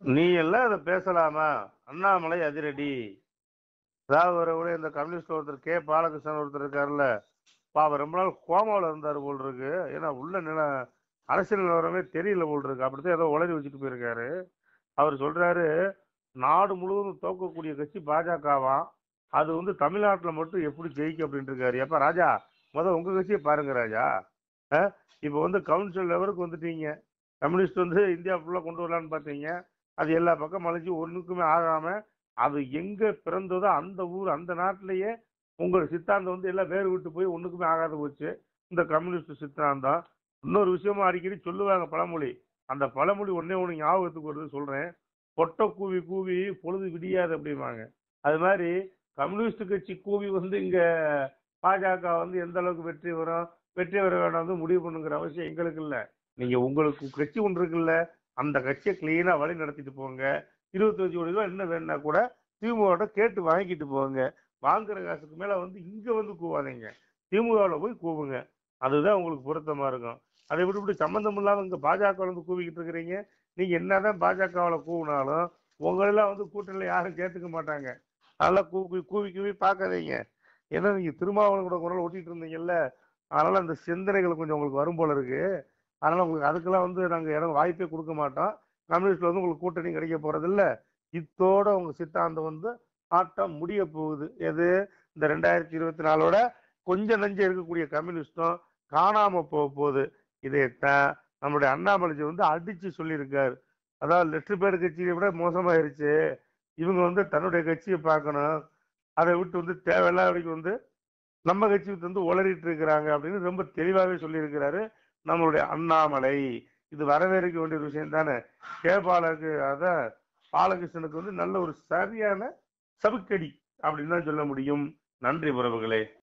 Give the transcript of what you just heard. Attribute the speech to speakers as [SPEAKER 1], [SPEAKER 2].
[SPEAKER 1] நீ எல்லாம் இதை பேசலாமா? அண்ணாமலை அதிரடி. அதாவது இந்த கம்யூனிஸ்ட் ஒருத்தர் பாலகிருஷ்ணன் ஒருத்தர் இருக்காருல்ல, அவர் ரொம்ப நாள் கோமாவில் இருந்தார் போல் இருக்கு. ஏன்னா உள்ள அரசியல் நிலவரமே தெரியல போல் இருக்கு. அப்படித்தான் ஏதோ உளறி வச்சுட்டு போயிருக்காரு. அவர் சொல்றாரு, நாடு முழுவதும் தோக்கக்கூடிய கட்சி பாஜகவாம். அது தமிழ்நாட்டில் மட்டும் எப்படி ஜெயிக்கும் அப்படின்னு இருக்காரு. எப்ப ராஜா, உங்க கட்சியை பாருங்க ராஜா. இப்ப கவுன்சில் லெவலுக்கு வந்துட்டீங்க. கம்யூனிஸ்ட் இந்தியா ஃபுல்லா கொண்டு வரலான்னு பார்த்தீங்க. அது எல்லா பக்கம் அழிஞ்சு ஒண்ணுக்குமே ஆகாம, அது எங்க பிறந்ததோ அந்த ஊர் அந்த நாட்டிலேயே உங்க சித்தாந்தம் எல்லாம் வேறு விட்டு போய் ஒண்ணுக்குமே ஆகாத போச்சு இந்த கம்யூனிஸ்ட் சித்தாந்தம். இன்னொரு விஷயமும் அடிக்கடி சொல்லுவாங்க பழமொழி. அந்த பழமொழி ஒன்னே ஒண்ணு ஞாபகத்துக்கு வருது சொல்றேன். பொட்டை கூவி கூவி பொழுது விடியாது அப்படிம்பாங்க. அது மாதிரி கம்யூனிஸ்ட் கட்சி கூவி இங்க பாஜக எந்த அளவுக்கு வெற்றி வரும், வெற்றி வர வேண்டாம் முடிவு பண்ணுங்கிற அவசியம் எங்களுக்கு இல்ல. நீங்க உங்களுக்கு கட்சி ஒன்று இருக்குல்ல, அந்த கட்சியை கிளீனா வழி நடத்திட்டு போங்க. 25 கோடி ரூபாய் என்ன வேணும்னா கூட திமுக கேட்டு வாங்கிட்டு போங்க. வாங்குற காசுக்கு மேல இங்க கூவாதீங்க, திமுகவில் போய் கூவுங்க. அதுதான் உங்களுக்கு பொருத்தமா இருக்கும். அதை விட்டு சம்பந்தம் இல்லாம இங்க பாஜக கூவிக்கிட்டு இருக்கிறீங்க. நீங்க என்னதான் பாஜகவில் கூவினாலும் உங்களெல்லாம் கூட்டணியில யாரும் சேர்த்துக்க மாட்டாங்க. அதெல்லாம் கூவி கூவி கூவி பார்க்காதீங்க. ஏன்னா நீங்க திருமாவளவன் கூட குரல் ஒட்டிட்டு இருந்தீங்கல்ல, அதனால அந்த சிந்தனைகள் கொஞ்சம் உங்களுக்கு வரும் போல இருக்கு. அதனால உங்களுக்கு அதுக்கெல்லாம் நாங்க இடம் வாய்ப்பே கொடுக்க மாட்டோம். கம்யூனிஸ்ட்ல உங்களுக்கு கூட்டணி கிடைக்க போறது இல்ல. இத்தோட உங்க சித்தாந்தம் ஆட்டம் முடிய போகுது. எது? இந்த 2024 கொஞ்சம் நஞ்சம் இருக்கக்கூடிய கம்யூனிஸ்டும் காணாம போக போகுது. இதைத்தான் நம்மளுடைய அண்ணாமலை அடிச்சு சொல்லியிருக்காரு. அதாவது லெட்டர் பேர் கட்சியை விட மோசமாயிருச்சு. இவங்க தன்னுடைய கட்சியை பார்க்கணும். அதை விட்டு தேவையில்லாத நம்ம கட்சி உளறிட்டு இருக்கிறாங்க அப்படின்னு ரொம்ப தெளிவாகவே சொல்லியிருக்கிறாரு நம்மளுடைய அண்ணாமலை. இது வரவேற்க வேண்டிய விஷயம் தானே. கேபாலுக்கு அதான் பாலகிருஷ்ணனுக்கு நல்ல ஒரு சரியான சவுக்கடி அப்படின்னு தான் சொல்ல முடியும். நன்றி உறவுகளே.